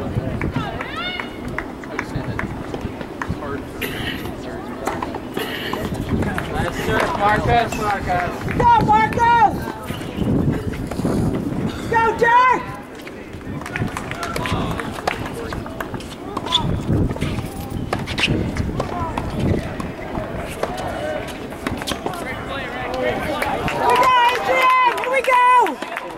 Marcus, Marcus. Go, Marcus! Go, Jack! Here we go, Adrian! Here we go!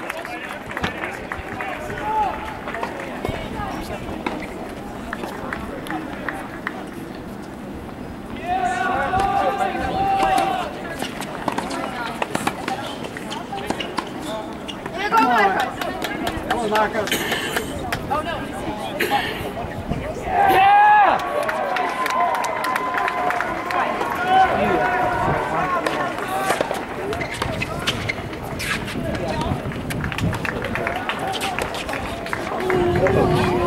That was Marcus. Oh no. Yeah! Oh.